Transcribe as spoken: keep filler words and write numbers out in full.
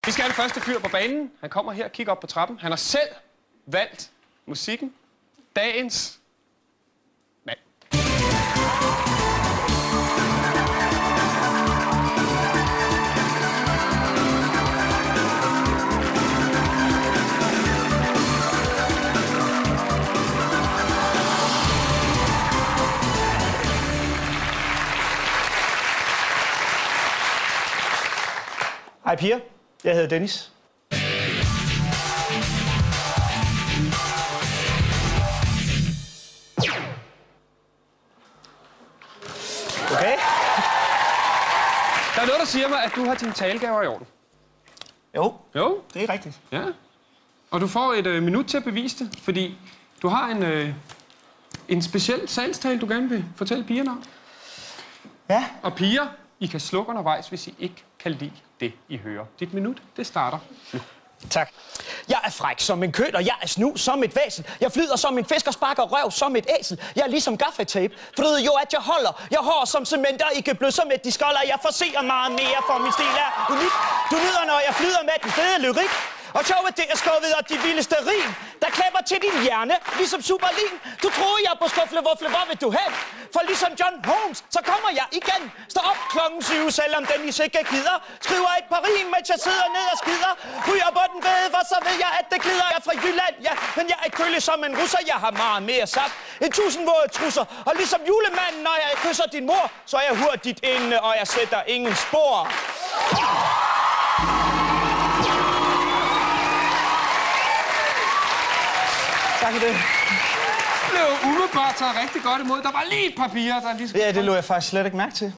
Vi skal have den første fyr på banen. Han kommer her og kigger op på trappen. Han har selv valgt musikken. Dagens mand. Hej piger, jeg hedder Dennis. Okay. Der er noget, der siger mig, at du har dine talegaver i orden. Jo, Jo. det er rigtigt. Ja. Og du får et øh, minut til at bevise det, fordi du har en, øh, en speciel salgstale, du gerne vil fortælle pigerne om. Ja. Og piger, I kan slukke undervejs, hvis I ikke kan lide det, I hører. Dit minut, det starter nu. Tak. Jeg er fræk som en køt, og jeg er snu som et væsen. Jeg flyder som en fisk og sparker røv som et æsel. Jeg er ligesom gaffatape, for du ved jo, at jeg holder. Jeg har som cement og ikke blød som et diskolder. Jeg forser meget mere, for min stil er unik. Du nyder, når jeg flyder med den fede lyrik. Og sjovt, det er skuffet og de vildeste rim, der klapper til din hjerne, ligesom Superlin. Du troede, jeg er på skuffle, hvorfle, hvor vil du hen? For ligesom John Holmes, så kommer jeg igen. Står op klokken syv, selvom den I sikkert gider. Skriver et par rim, mens jeg sidder ned og skider. Ryger på den ved, for så ved jeg, at det glider. Jeg er fra Jylland, ja, men jeg er kølig som en russer. Jeg har meget mere sap end tusind våde trusser. Og ligesom julemanden, når jeg kysser din mor, så er jeg hurtigt inde, og jeg sætter ingen spor. Tak for det. Det blev umiddelbart taget rigtig godt imod. Der var lige et par piger, der lige skulle... Ja, det lå jeg faktisk slet ikke mærke til.